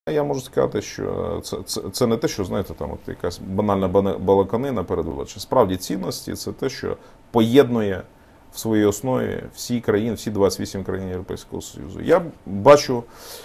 Я можу сказати, що це не те, що, знаєте, там от якась банальна балаканина передвиборча. Справді цінності це те, що поєднує в своїй основі всі країни, всі 28 країн Європейського Союзу. Я бачу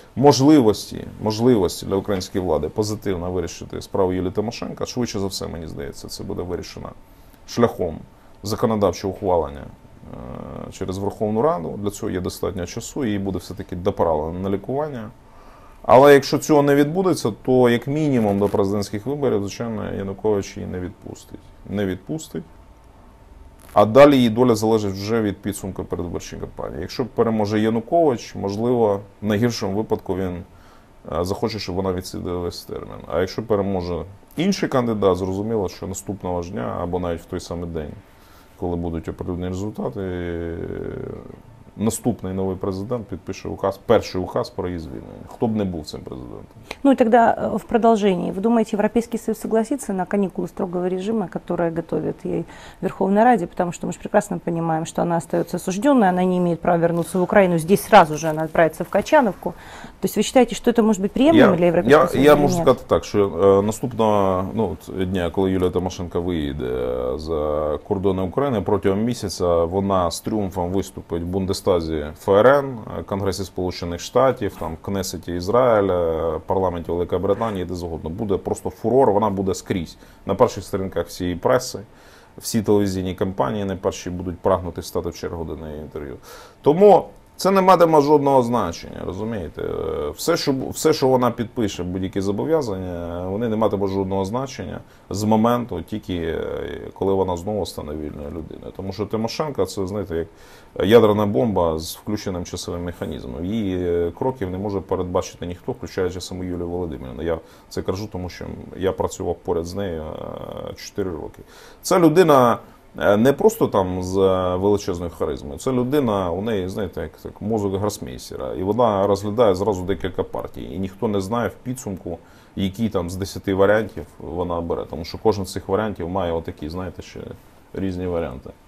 можливості для української влади позитивно вирішити справу Юлії Тимошенко. Швидше за все, мені здається, це буде вирішено шляхом законодавчого ухвалення через Верховну Раду. Для цього є достатньо часу, її буде все-таки доправлено на лікування. Але якщо цього не відбудеться, то як мінімум до президентських виборів, звичайно, Янукович її не відпустить. А далі її доля залежить вже від підсумку передвиборчої кампанії. Якщо переможе Янукович, можливо, в найгіршому випадку він захоче, щоб вона відсиділа весь термін. А якщо переможе інший кандидат, зрозуміло, що наступного ж дня або навіть в той самий день, коли будуть оприлюднені результати, наступний новый президент підпише перший указ про її звільнення. Хто б не був цим президентом. Ну и тогда в продолжении. Вы думаете, Европейский Союз согласится на каникулы строгого режима, которые готовит ей Верховной Раде? Потому что мы же прекрасно понимаем, что она остается осужденной, она не имеет права вернуться в Украину. Здесь сразу же она отправится в Качановку. То есть вы считаете, что это может быть приемлемо для Европейского Союза? Я можу сказати так, що наступного дня, коли Юлія Тимошенко виїде за кордони України, протягом місяця вона з тріумфом виступить в Бундестазі ФРН, Конгресі Сполучених Штатів, там, Кнесеті Ізраїля, парламенті Великої Британії, де згодно. Буде просто фурор, вона буде скрізь. На перших сторінках всієї преси, всі телевізійні кампанії найперші будуть прагнути стати в чергу до неї інтерв'ю. Тому це не матиме жодного значення, розумієте? Все, що вона підпише, будь-які зобов'язання, вони не матимуть жодного значення з моменту, тільки коли вона знову стане вільною людиною. Тому що Тимошенко, це, знаєте, як ядерна бомба з включеним часовим механізмом. Її кроків не може передбачити ніхто, включаючи саму Юлію Володимирівну. Я це кажу, тому що я працював поряд з нею 4 роки. Це людина не просто там з величезною харизмою, це людина, у неї, знаєте, як мозок гросмейстера, і вона розглядає зразу декілька партій, і ніхто не знає в підсумку, які там з 10 варіантів вона бере, тому що кожен з цих варіантів має отакі, знаєте, ще різні варіанти.